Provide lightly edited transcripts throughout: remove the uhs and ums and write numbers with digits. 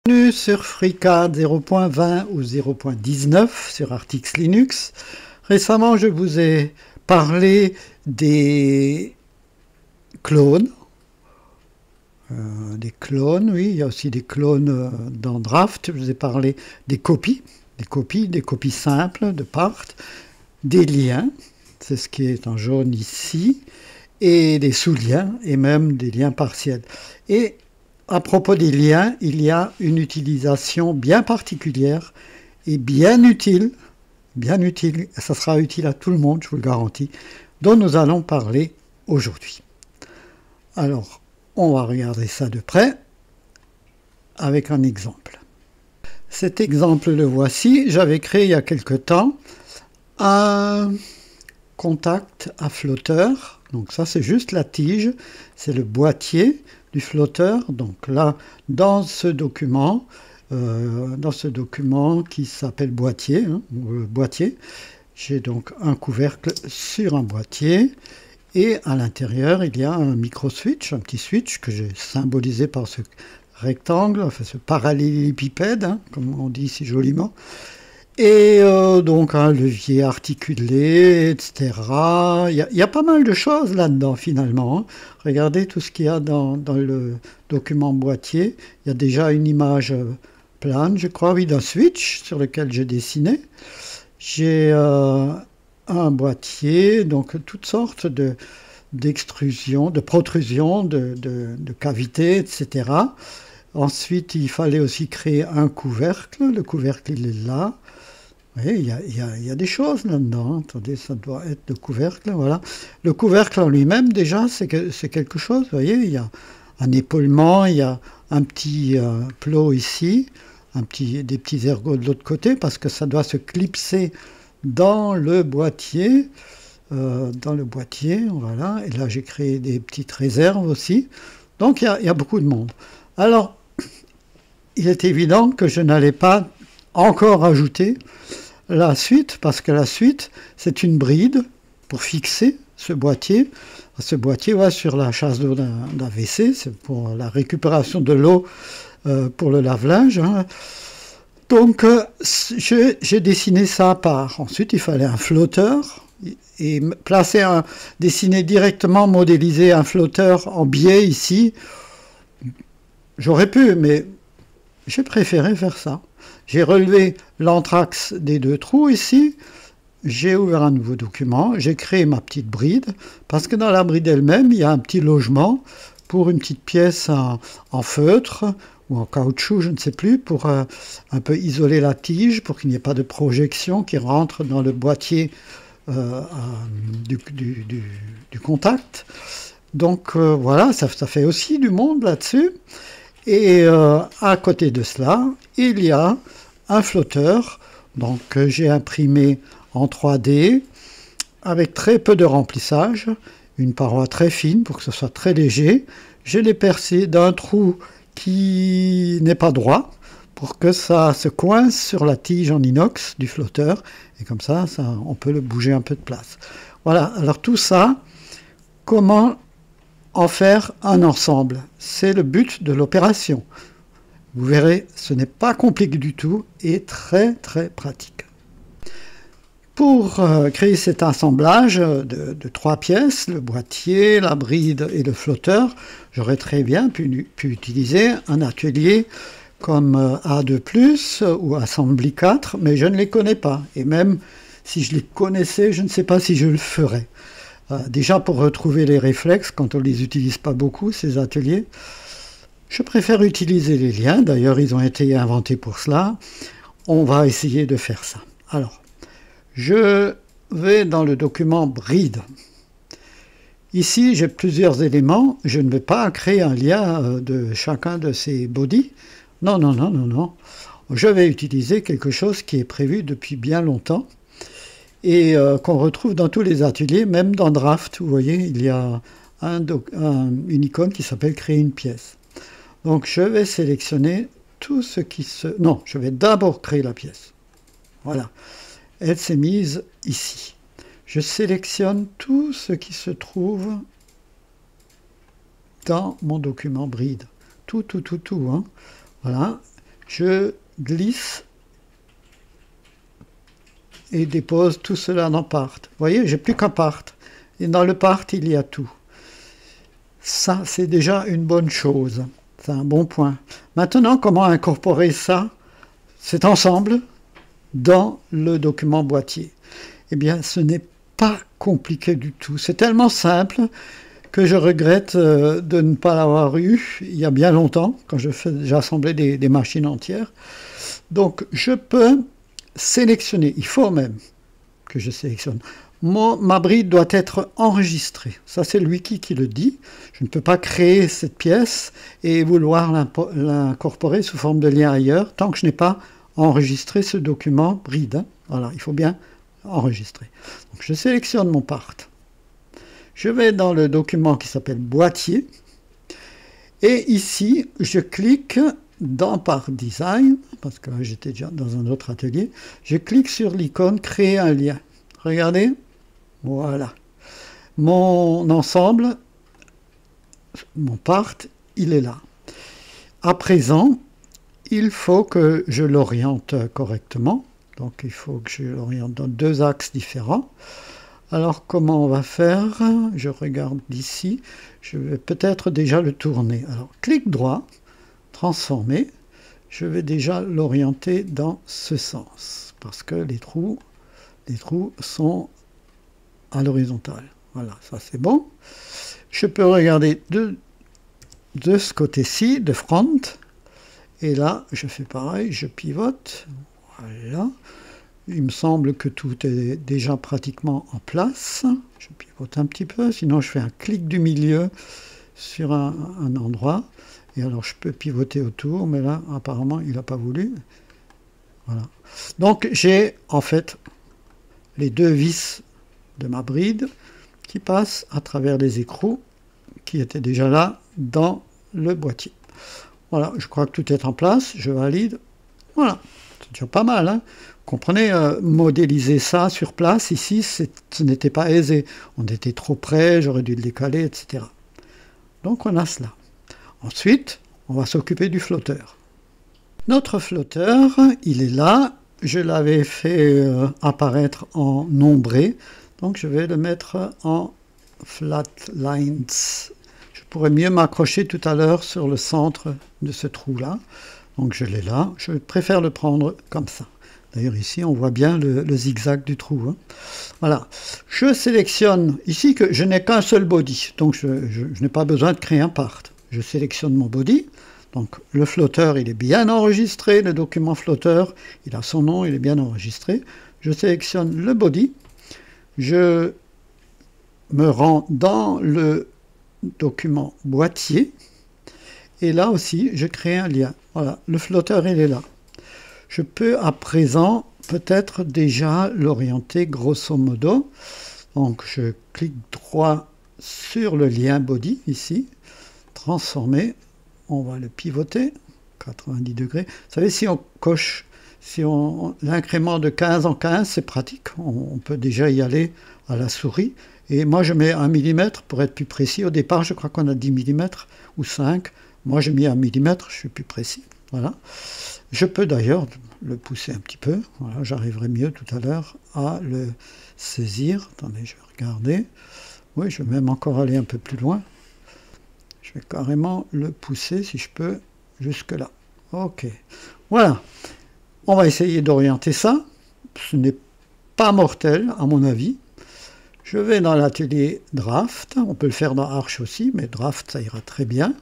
Bienvenue sur FreeCAD 0.20 ou 0.19 sur Artix Linux. Récemment, je vous ai parlé des clones. Oui, il y a aussi des clones dans Draft. Je vous ai parlé des copies simples de part, des liens, c'est ce qui est en jaune ici, et des sous-liens, et même des liens partiels. Et à propos des liens, il y a une utilisation bien particulière et bien utile, ça sera utile à tout le monde, je vous le garantis, dont nous allons parler aujourd'hui. Alors, on va regarder ça de près avec un exemple. Cet exemple le voici. J'avais créé il y a quelque temps un contact à flotteur. Donc ça, c'est juste la tige, c'est le boîtier du flotteur. Donc là, dans ce document qui s'appelle boîtier, boîtier, j'ai donc un couvercle sur un boîtier et à l'intérieur, il y a un micro-switch, un petit switch que j'ai symbolisé par ce rectangle, enfin ce parallélépipède, comme on dit si joliment. Et donc un levier articulé, etc. Il y a pas mal de choses là-dedans finalement. Regardez tout ce qu'il y a dans le document boîtier. Il y a déjà une image plane, je crois, oui, d'un switch sur lequel j'ai dessiné. J'ai un boîtier, donc toutes sortes d'extrusions, de protrusions, de cavités, etc. Ensuite, il fallait aussi créer un couvercle. Le couvercle, il est là. Oui, il y a des choses là-dedans. Attendez, ça doit être le couvercle, voilà. Le couvercle en lui-même, déjà, c'est quelque chose. Vous voyez, il y a un épaulement, il y a un petit plot ici, des petits ergots de l'autre côté, parce que ça doit se clipser dans le boîtier. Voilà. Et là, j'ai créé des petites réserves aussi. Donc, il y a beaucoup de monde. Alors, il est évident que je n'allais pas encore ajouter la suite, parce que la suite, c'est une bride pour fixer ce boîtier. Ce boîtier va sur la chasse d'eau d'un WC, c'est pour la récupération de l'eau pour le lave-linge. Donc, j'ai dessiné ça à part. Ensuite, il fallait un flotteur et dessiner directement, modéliser un flotteur en biais ici. J'aurais pu, mais j'ai préféré faire ça. J'ai relevé l'anthrax des deux trous ici, j'ai ouvert un nouveau document, j'ai créé ma petite bride, parce que dans la bride elle-même, il y a un petit logement pour une petite pièce en feutre ou en caoutchouc, je ne sais plus, pour un peu isoler la tige, pour qu'il n'y ait pas de projection qui rentre dans le boîtier du contact. Donc voilà, ça fait aussi du monde là-dessus. Et à côté de cela, il y a un flotteur, donc que j'ai imprimé en 3D avec très peu de remplissage, une paroi très fine pour que ce soit très léger. Je l'ai percé d'un trou qui n'est pas droit pour que ça se coince sur la tige en inox du flotteur et comme ça, on peut le bouger un peu de place. Voilà, alors tout ça, comment en faire un ensemble? C'est le but de l'opération. Vous verrez, ce n'est pas compliqué du tout et très très pratique. Pour créer cet assemblage de 3 pièces, le boîtier, la bride et le flotteur, j'aurais très bien pu utiliser un atelier comme A2+, ou Assembly 4, mais je ne les connais pas. Et même si je les connaissais, je ne sais pas si je le ferais. Déjà pour retrouver les réflexes, quand on ne les utilise pas beaucoup, ces ateliers, je préfère utiliser les liens. D'ailleurs, ils ont été inventés pour cela. On va essayer de faire ça. Alors, je vais dans le document bride. Ici, j'ai plusieurs éléments. Je ne vais pas créer un lien de chacun de ces bodies. Non, non, non, non, non. Je vais utiliser quelque chose qui est prévu depuis bien longtemps et qu'on retrouve dans tous les ateliers, même dans Draft. Vous voyez, il y a une icône qui s'appelle « Créer une pièce ». Donc, je vais sélectionner tout ce qui se... Non, je vais d'abord créer la pièce. Voilà. Elle s'est mise ici. Je sélectionne tout ce qui se trouve dans mon document bride. Tout, tout, tout, tout. Hein. Voilà. je glisse et dépose tout cela dans Part. Vous voyez, j'ai plus qu'un Part. Et dans le Part, il y a tout. Ça, c'est déjà une bonne chose. C'est un bon point. Maintenant, comment incorporer ça, cet ensemble, dans le document boîtier? Eh bien, ce n'est pas compliqué du tout. C'est tellement simple que je regrette de ne pas l'avoir eu il y a bien longtemps, quand j'assemblais des machines entières. Donc, je peux sélectionner, il faut même que je sélectionne. Ma bride doit être enregistrée. Ça, c'est le wiki qui le dit. Je ne peux pas créer cette pièce et vouloir l'incorporer sous forme de lien ailleurs tant que je n'ai pas enregistré ce document bride. Voilà, il faut bien enregistrer. Donc, je sélectionne mon part. Je vais dans le document qui s'appelle boîtier. Et ici, je clique dans Part Design, parce que j'étais déjà dans un autre atelier. Je clique sur l'icône créer un lien. Regardez. Voilà. Mon ensemble, mon part, il est là. À présent, il faut que je l'oriente correctement. Donc, il faut que je l'oriente dans deux axes différents. Alors, comment on va faire? Je regarde d'ici. Je vais peut-être déjà le tourner. Alors, clic droit, transformer. Je vais déjà l'orienter dans ce sens. Parce que les trous sont à l'horizontale. Voilà, ça c'est bon. Je peux regarder de ce côté-ci, de front. Et là, je fais pareil, je pivote. Voilà. Il me semble que tout est déjà pratiquement en place. Je pivote un petit peu, sinon je fais un clic du milieu sur un endroit. Et alors je peux pivoter autour, mais là, apparemment, il n'a pas voulu. Voilà. Donc j'ai en fait les deux vis de ma bride qui passent à travers les écrous qui étaient déjà là dans le boîtier. Voilà, je crois que tout est en place, je valide. Voilà, c'est déjà pas mal. Hein. Vous comprenez, modéliser ça sur place, ici, ce n'était pas aisé. On était trop près, j'aurais dû le décaler, etc. Donc on a cela. Ensuite, on va s'occuper du flotteur. Notre flotteur, il est là. Je l'avais fait apparaître en ombré. Donc je vais le mettre en flat lines. Je pourrais mieux m'accrocher tout à l'heure sur le centre de ce trou-là. Donc je l'ai là. Je préfère le prendre comme ça. D'ailleurs ici on voit bien le zigzag du trou. Hein. Voilà. Je sélectionne ici que je n'ai qu'un seul body. Donc je n'ai pas besoin de créer un part. Je sélectionne mon body. Donc le flotteur il est bien enregistré. Le document flotteur il a son nom, il est bien enregistré. Je sélectionne le body. Je me rends dans le document boîtier et là aussi je crée un lien. Voilà, le flotteur il est là. Je peux à présent peut-être déjà l'orienter grosso modo. Donc je clique droit sur le lien body ici, transformer, on va le pivoter 90 degrés. Vous savez, si on coche l'incrément de 15 en 15, c'est pratique. On peut déjà y aller à la souris. Et moi, je mets 1 mm pour être plus précis. Au départ, je crois qu'on a 10 mm ou 5. Moi, j'ai mis 1 mm, je suis plus précis. Voilà. Je peux d'ailleurs le pousser un petit peu. Voilà, j'arriverai mieux tout à l'heure à le saisir. Attendez, je vais regarder. Oui, je vais même encore aller un peu plus loin. Je vais carrément le pousser, si je peux, jusque là. Ok. Voilà. On va essayer d'orienter ça. Ce n'est pas mortel, à mon avis. Je vais dans l'atelier Draft. On peut le faire dans Arch aussi, mais Draft, ça ira très bien.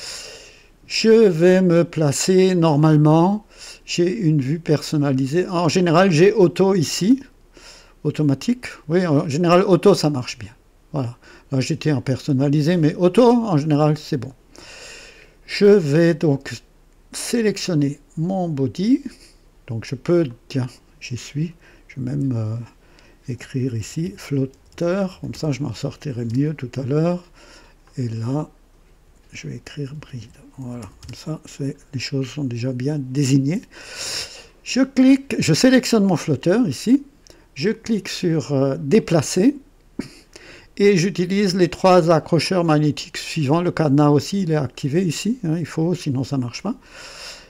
Je vais me placer normalement. J'ai une vue personnalisée. En général, j'ai Auto ici. Automatique. Oui, en général, Auto, ça marche bien. Voilà. Là, j'étais en personnalisé, mais Auto, en général, c'est bon. Je vais donc sélectionner mon body. Donc je peux, tiens, j'y suis, je vais même écrire ici, flotteur, comme ça je m'en sortirai mieux tout à l'heure. Et là, je vais écrire bride. Voilà, comme ça, les choses sont déjà bien désignées. Je clique, je sélectionne mon flotteur ici, je clique sur déplacer, et j'utilise les 3 accrocheurs magnétiques suivants. Le cadenas aussi, il est activé ici, hein, il faut, sinon ça ne marche pas.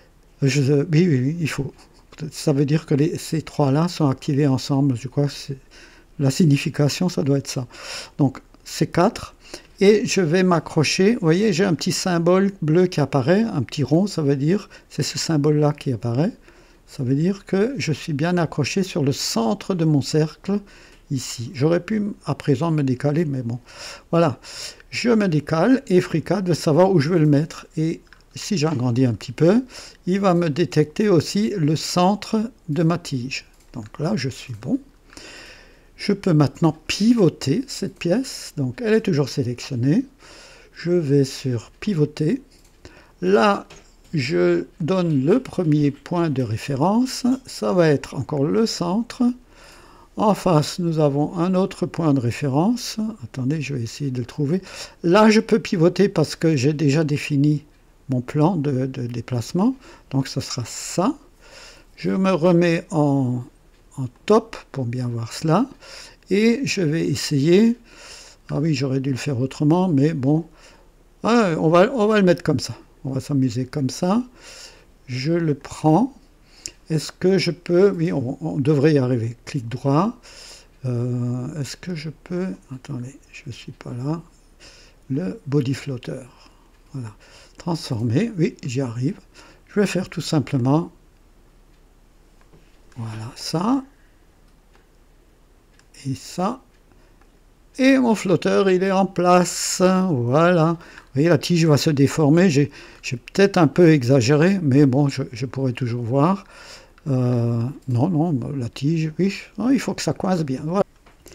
Oui, oui, oui, il faut. Ça veut dire que ces trois-là sont activés ensemble. Je crois que la signification, ça doit être ça. Donc, c'est 4. Et je vais m'accrocher. Vous voyez, j'ai un petit symbole bleu qui apparaît, un petit rond, ça veut dire, c'est ce symbole-là qui apparaît. Ça veut dire que je suis bien accroché sur le centre de mon cercle, ici. J'aurais pu à présent me décaler, mais bon. Voilà. Je me décale et FreeCAD veut savoir où je vais le mettre. Et si j'agrandis un petit peu, il va me détecter aussi le centre de ma tige. Donc là, je suis bon. Je peux maintenant pivoter cette pièce. Donc elle est toujours sélectionnée. Je vais sur pivoter. Là, je donne le premier point de référence. Ça va être encore le centre. En face, nous avons un autre point de référence. Attendez, je vais essayer de le trouver. Là, je peux pivoter parce que j'ai déjà défini mon plan de déplacement. Donc, ce sera ça. Je me remets en top pour bien voir cela. Et je vais essayer... Ah oui, j'aurais dû le faire autrement, mais bon. Ah, on va le mettre comme ça. On va s'amuser comme ça. Je le prends. Est-ce que je peux... Oui, on devrait y arriver. Clic droit. Est-ce que je peux... Attendez, je ne suis pas là. Le body floater. Voilà. Transformer. Oui, j'y arrive. Je vais faire tout simplement... Voilà, ça. Et ça. Et mon flotteur, il est en place. Voilà. Vous voyez, la tige va se déformer. J'ai peut-être un peu exagéré, mais bon, je pourrais toujours voir. Non, la tige, oui. Oh, il faut que ça coince bien. Voilà.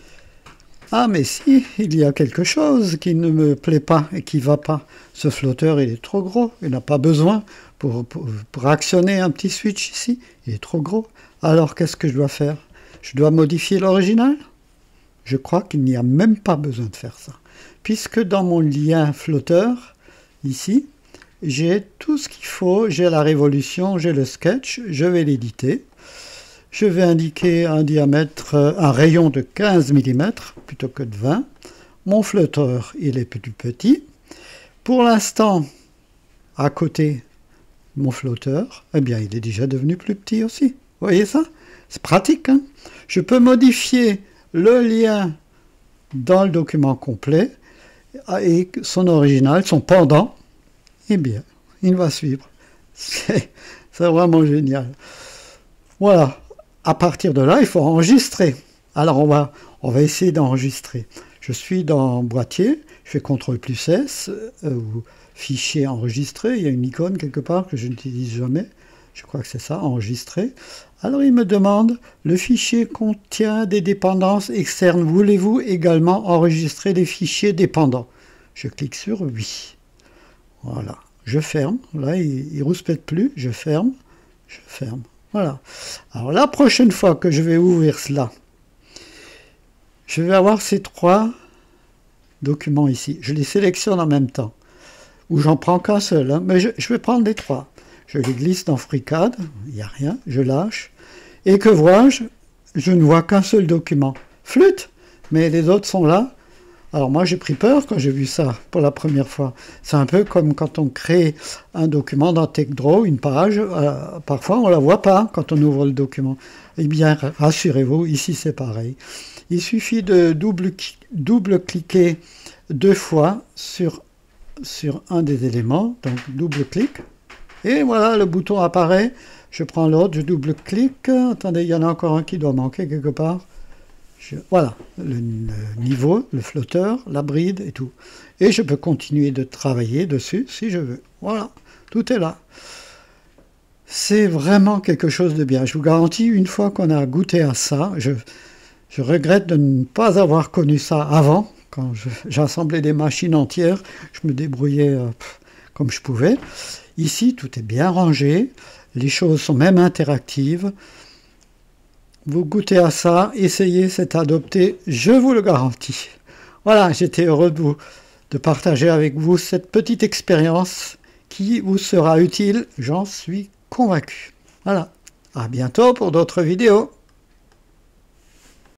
Ah, mais si, il y a quelque chose qui ne me plaît pas et qui ne va pas. Ce flotteur, il est trop gros. Il n'a pas besoin pour actionner un petit switch ici. Il est trop gros. Alors, qu'est-ce que je dois faire? Je dois modifier l'original? Je crois qu'il n'y a même pas besoin de faire ça. Puisque dans mon lien flotteur, ici, j'ai tout ce qu'il faut. J'ai la révolution, j'ai le sketch. Je vais l'éditer. Je vais indiquer un diamètre, un rayon de 15 mm plutôt que de 20. Mon flotteur, il est plus petit. Pour l'instant, à côté, mon flotteur, eh bien, il est déjà devenu plus petit aussi. Vous voyez ça? C'est pratique, hein? Je peux modifier le lien dans le document complet et son original, son pendant, eh bien, il va suivre. C'est vraiment génial. Voilà. À partir de là, il faut enregistrer. Alors, on va essayer d'enregistrer. Je suis dans boîtier, je fais CTRL plus S, ou fichier enregistré. Il y a une icône quelque part que je n'utilise jamais. Je crois que c'est ça, enregistrer. Alors, il me demande, le fichier contient des dépendances externes. Voulez-vous également enregistrer des fichiers dépendants? Je clique sur oui. Voilà. Je ferme. Là, il ne rouspète plus. Je ferme. Je ferme. Voilà. Alors, la prochaine fois que je vais ouvrir cela, je vais avoir ces trois documents ici. Je les sélectionne en même temps. Ou j'en prends qu'un seul. Hein, mais je vais prendre les trois. Je les glisse dans FreeCAD, il n'y a rien, je lâche. Et que vois-je? Je ne vois qu'un seul document. Flûte! Mais les autres sont là. Alors moi j'ai pris peur quand j'ai vu ça pour la première fois. C'est un peu comme quand on crée un document dans TechDraw, une page, parfois on ne la voit pas quand on ouvre le document. Eh bien rassurez-vous, ici c'est pareil. Il suffit de double-cliquer 2 fois sur un des éléments, donc double-clic. Et voilà, le bouton apparaît. Je prends l'autre, je double-clique. Attendez, il y en a encore un qui doit manquer quelque part. Voilà, le niveau, le flotteur, la bride et tout. Et je peux continuer de travailler dessus si je veux. Voilà, tout est là. C'est vraiment quelque chose de bien. Je vous garantis, une fois qu'on a goûté à ça, je regrette de ne pas avoir connu ça avant. Quand j'assemblais des machines entières, je me débrouillais comme je pouvais. Ici, tout est bien rangé, les choses sont même interactives. Vous goûtez à ça, essayez, c'est adopté, je vous le garantis. Voilà, j'étais heureux de partager avec vous cette petite expérience qui vous sera utile, j'en suis convaincu. Voilà, à bientôt pour d'autres vidéos.